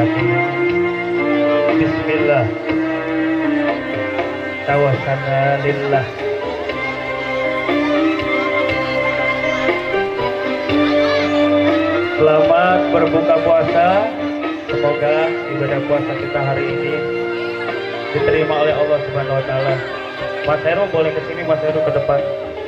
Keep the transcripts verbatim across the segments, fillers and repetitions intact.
hati. Bismillah, tawassalna lillah. Selamat berbuka puasa. Semoga ibadah puasa kita hari ini diterima oleh Allah Subhanahu wa taala. Mas Heru boleh ke sini, Mas Heru ke depan.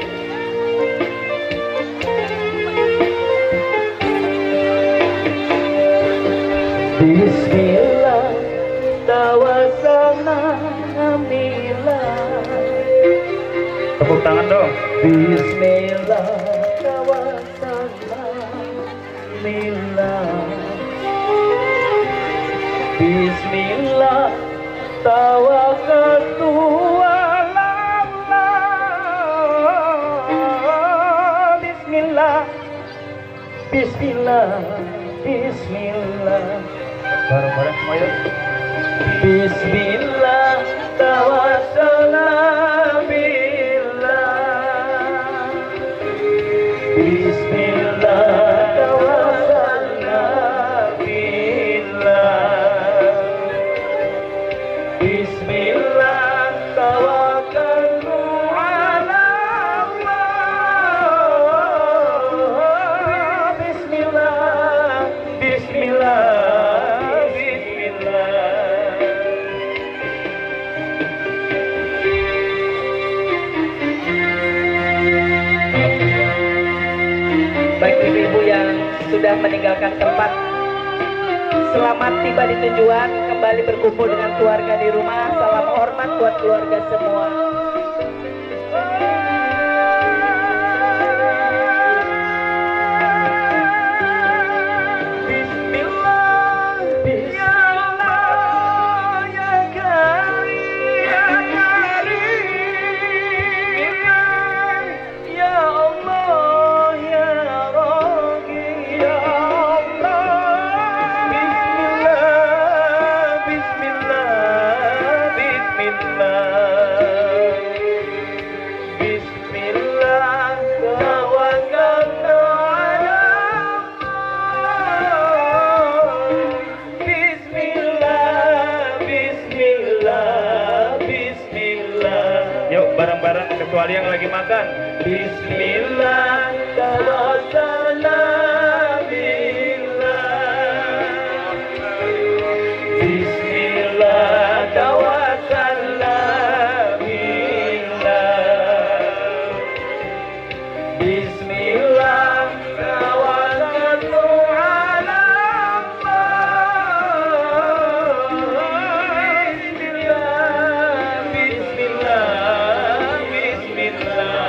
Bismillah, tawassalna billah. Tepuk tangan dong. Bismillah, tawassalna billah. Bismillah, tawakkaltu ala Allah. Bismillah, Bismillah, Bismillah. Bareng-bareng semua yuk. Bismillah, tawassalna billah. Bismillah, tawassalna billah. Bismillah, tawakkaltu ala Allah. Bismillah, Bismillah. Baik ibu-ibu yang sudah meninggalkan tempat, selamat tiba di tujuan, kembali berkumpul dengan keluarga di rumah. Salam hormat buat keluarga semua. Bareng-bareng kecuali yang lagi makan. Bismillah, tawassalna billah. Bismillah, tawassalna billah. Bismillah, tawakkaltu ala Allah. Bismillah, Bismillah.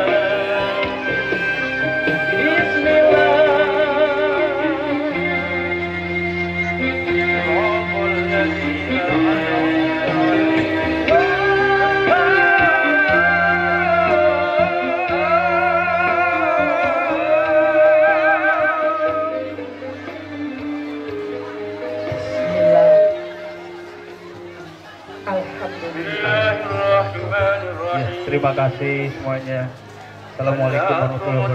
Ya, terima kasih semuanya. Assalamualaikum warahmatullahi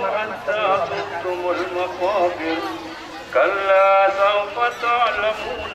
wabarakatuh.